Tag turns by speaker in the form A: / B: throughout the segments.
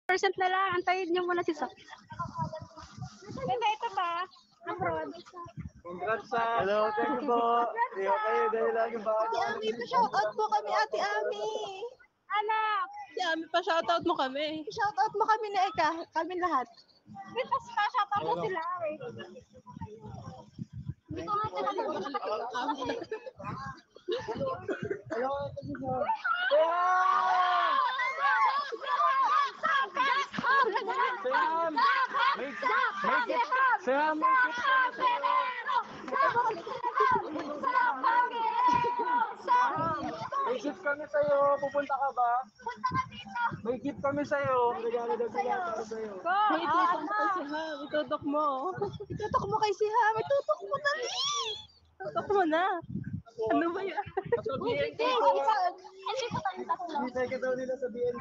A: 1% na lang. Antayin niyo muna si Sak. Ito pa. Abroad.
B: Congrats sa... Hello, thank you po. Hindi ko kayo dahil lagi ba?
C: Ate Ami, pa-shoutout mo kami, Ate Ami.
A: Anak!
C: Ate Ami, pa-shoutout mo kami. Shoutout mo kami na Eka, kami lahat.
A: Wait, pa-shoutout mo sila eh. Hindi ko nga talaga.
B: Hello, thank you po. Sam! Sam! May gift kami sa'yo. Pupunta ka ba? May gift kami sa'yo. Regalo daw sila para sa'yo.
C: May itutok mo kay si Ham, itutok mo. Itutok mo kay si Ham, itutok mo na. Itutok mo na. Ano ba yan?
B: Hinintay ka daw nila sa BNK.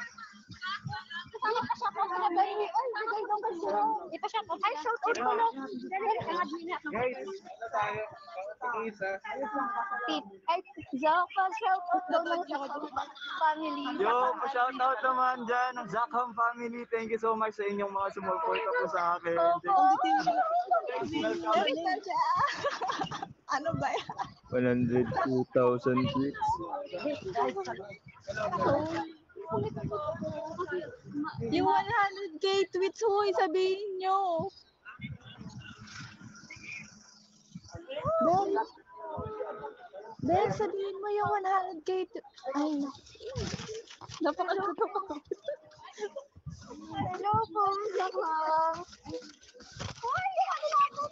A: Ipa-shoutout. Ay, shoutout ko lang.
B: Guys, ano tayo? Isa.
A: Ay, Zaka, shoutout daw ng family.
B: Yo, pa-shoutout naman dyan ng Zakham family. Thank you so much sa inyong mga sumuporta po sa akin.
C: Ano ba yan?
D: 102,000 tweets.
C: Yung 100k tweets, huy, sabihin nyo. Ben, sabihin mo yung 100k tweets. Ay, napakalaga pa.
A: Hello po, Zaka. Uy, hindi ako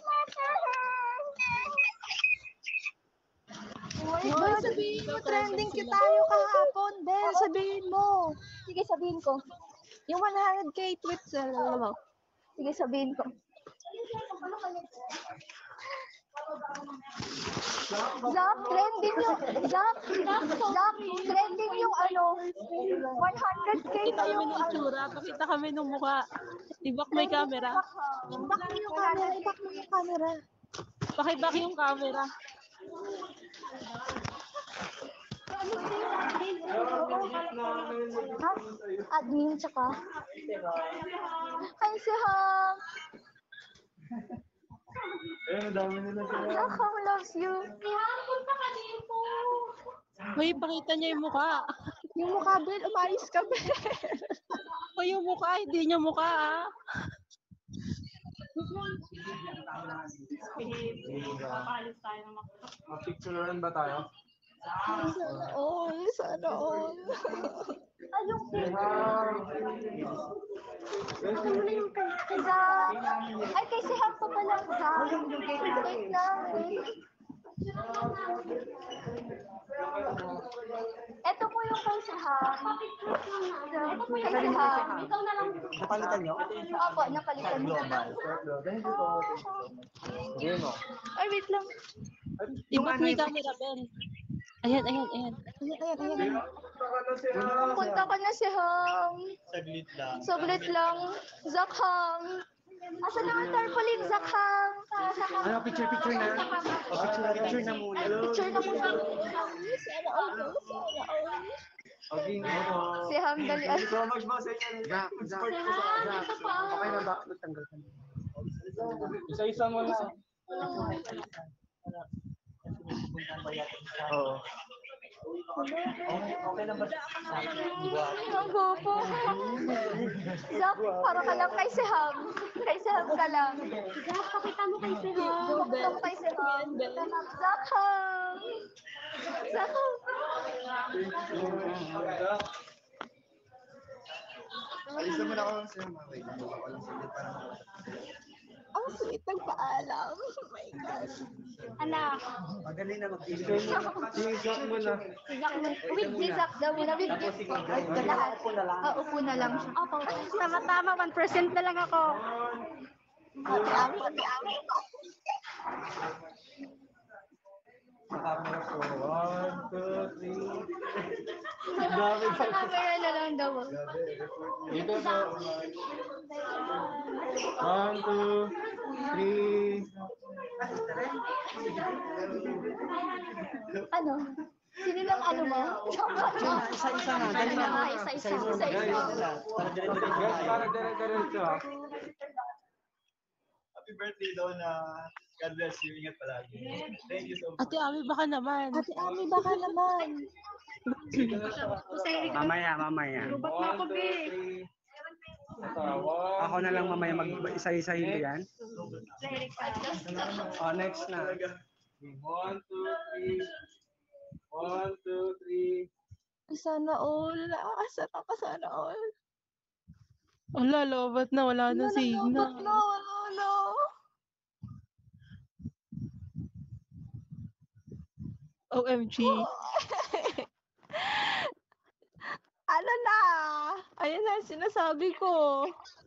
C: Hoy, sabihin mo, trending tayo kahapon. Ben, sabihin mo.
A: Sige, sabihin ko.
C: Yung 100k tweets, alam mo.
A: Sige, sabihin ko. Zak, trending yung Zak, trending yung ano 100k
C: Pakita
A: na
C: kami
A: yung
C: ng itsura, pakita kami ng mukha. Ibak may camera.
A: Ibak mo yung camera, ibak mo yung camera.
C: Pakibak yung camera.
A: Admin tsaka. Hi, si Ham.
B: Eh, dami nila sila.
A: Ham loves you. Punta ka dito.
C: Hoy, pakita niya yung mukha.
A: Yung mukha, Ben, umayos ka, Ben.
C: Hoy, yung mukha, hindi niya mukha, ah.
B: Mapicturean ba tayo?
C: Sana all, sana all.
A: Ayong Ano mo na yung kay Zak? Ay, kay si Ham pa pala. Zak. Wait lang, wait. Ito po yung kay si Ham. Kay si Ham. Ikaw na lang.
B: Napalitan nyo?
A: Opo, napalitan niyo.
B: Thank you po. Sige mo.
A: Ay, wait lang.
C: Ibak may camera, Ben. Ayan, ayan, ayan.
A: Punta ka na si Ham.
D: Saglit lang.
A: Saglit lang. Zak Ham. Asan naman tarpaulin, Zak Ham?
B: Ano, picture na? Picture na muna.
A: Picture na muna.
C: Sana all, sana all.
B: Okay,
A: Si Ham, dali.
B: Thank you so much, boss. Zach. Okay na ba? Tanggal ka na. Isa-isa mo na. Oo. Okay na ba?
A: Ang gopo. Zak, para ka lang kay si Ham. Kay si Ham ka lang. Zak, pakita mo kay si Ham. Pakita mo kay si Ham. Zak Ham. Zak Ham.
D: Alisan mo na ako sa mga wait.
C: Ang sweet, nagpaalam. Oh my God.
A: Anak.
D: Magaling na mag-isip.
B: Zach mo na.
A: With si Zak daw muna. With lahat. Upo na lang siya. Opo. Tama-tama, 1% na lang ako. Ate-ami.
B: Sa camera ko. 1, 2, 3. Dami
A: Sa camera na lang daw.
B: Dito po. 1, 2, 3.
A: Ano? Sino lang ano mo?
B: Isa-isa na. Dali na.
A: Isa-isa.
B: Para dire-diretso tayo.
E: Para dire-diretso ha.
D: Happy birthday daw na God bless you. Ingat palagi. Thank you so much.
C: Ate Ami, baka naman.
A: Ate Ami, baka naman.
B: Mamaya.
E: Rubat na ako, be. Asawa.
B: Ako na lang mamaya mag-isa-isahin ko yan. Next na.
E: 1, 2, 3. 1, 2, 3.
C: Sana all. Nakakasarap ka sana all. Wala, lobat na. Wala na signal.
A: Wala.
C: OMG.
A: Ano na?
C: Ayan na, sinasabi ko.